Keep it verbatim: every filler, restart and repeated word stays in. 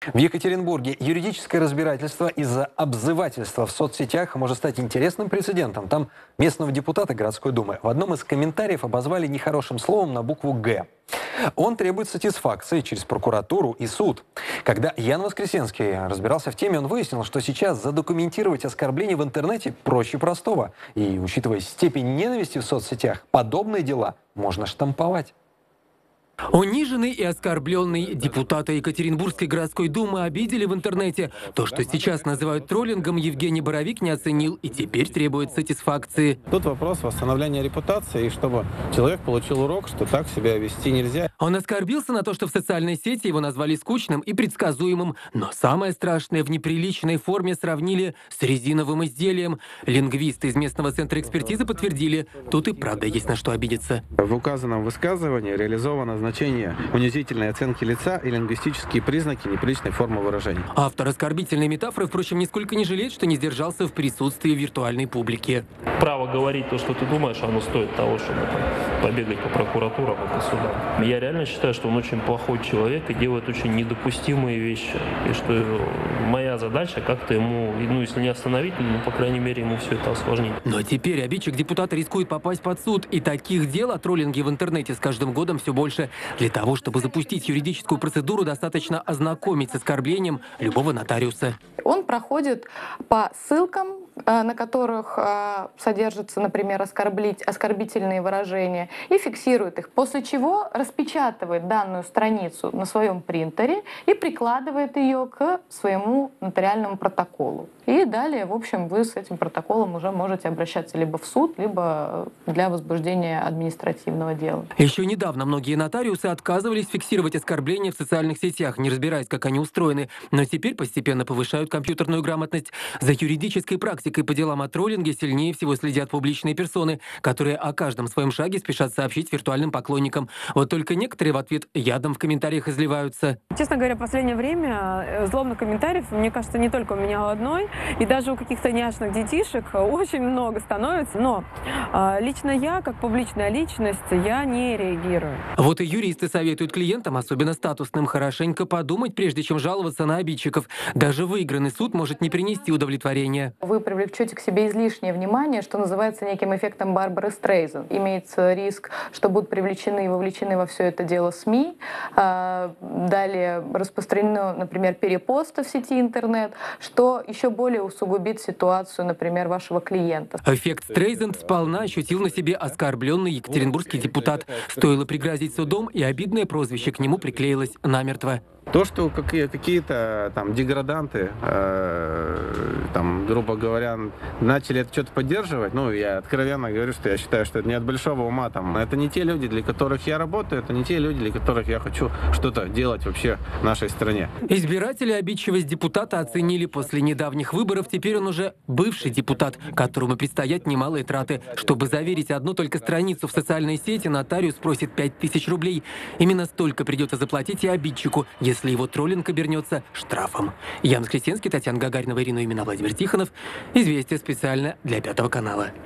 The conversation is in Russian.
В Екатеринбурге юридическое разбирательство из-за обзывательства в соцсетях может стать интересным прецедентом. Там местного депутата городской думы в одном из комментариев обозвали нехорошим словом на букву «Г». Он требует сатисфакции через прокуратуру и суд. Когда Ян Воскресенский разбирался в теме, он выяснил, что сейчас задокументировать оскорбление в интернете проще простого. И, учитывая степень ненависти в соцсетях, подобные дела можно штамповать. Униженный и оскорбленный депутата Екатеринбургской городской думы обидели в интернете. То, что сейчас называют троллингом, Евгений Боровик не оценил и теперь требует сатисфакции. Тут вопрос восстановления репутации, и чтобы человек получил урок, что так себя вести нельзя. Он оскорбился на то, что в социальной сети его назвали скучным и предсказуемым. Но самое страшное, в неприличной форме сравнили с резиновым изделием. Лингвисты из местного центра экспертизы подтвердили, тут и правда есть на что обидеться. В указанном высказывании реализовано значение унизительной оценки лица и лингвистические признаки неприличной формы выражения. Автор оскорбительной метафоры, впрочем, нисколько не жалеет, что не сдержался в присутствии виртуальной публики. Право говорить то, что ты думаешь, оно стоит того, чтобы там, побегать по прокуратурам и по судам. Я реально считаю, что он очень плохой человек и делает очень недопустимые вещи. И что моя задача как-то ему, ну если не остановить, ну по крайней мере ему все это осложнить. Но теперь обидчик депутата рискует попасть под суд. И таких дел о троллинге в интернете с каждым годом все больше. Для того, чтобы запустить юридическую процедуру, достаточно ознакомить с оскорблением любого нотариуса. Он проходит по ссылкам, на которых содержатся, например, оскорблить, оскорбительные выражения, и фиксирует их, после чего распечатывает данную страницу на своем принтере и прикладывает ее к своему нотариальному протоколу. И далее, в общем, вы с этим протоколом уже можете обращаться либо в суд, либо для возбуждения административного дела. Еще недавно многие нотариусы отказывались фиксировать оскорбления в социальных сетях, не разбираясь, как они устроены. Но теперь постепенно повышают компьютерную грамотность. За юридической практикой по делам о троллинге сильнее всего следят публичные персоны, которые о каждом своем шаге спешат сообщить виртуальным поклонникам. Вот только некоторые в ответ ядом в комментариях изливаются. Честно говоря, в последнее время злобных комментариев, мне кажется, не только у меня у одной, и даже у каких-то няшных детишек очень много становится. Но э, лично я, как публичная личность, я не реагирую. Вот и юристы советуют клиентам, особенно статусным, хорошенько подумать, прежде чем жаловаться на обидчиков. Даже выигранный суд может не принести удовлетворения. Вы привлечете к себе излишнее внимание, что называется неким эффектом Барбары Стрейзанд. Имеется риск, что будут привлечены и вовлечены во все это дело СМИ. Далее распространено, например, перепосты в сети интернет, что еще более усугубит ситуацию, например, вашего клиента. Эффект Стрейзанд сполна ощутил на себе оскорбленный екатеринбургский депутат. Стоило пригрозить судом, и обидное прозвище к нему приклеилось намертво. То, что какие-то там деграданты, э, там, грубо говоря, начали это что-то поддерживать, ну, я откровенно говорю, что я считаю, что это не от большого ума. Там. Это не те люди, для которых я работаю, это не те люди, для которых я хочу что-то делать вообще в нашей стране. Избиратели обидчивость депутата оценили после недавних выборов. Теперь он уже бывший депутат, которому предстоят немалые траты. Чтобы заверить одну только страницу в социальной сети, нотариус просит пять тысяч рублей. Именно столько придется заплатить и обидчику, если если его троллинг обернется штрафом. Ян Воскресенский, Татьяна Гагаринова, Ирина Юмина, Владимир Тихонов. Известия специально для Пятого канала.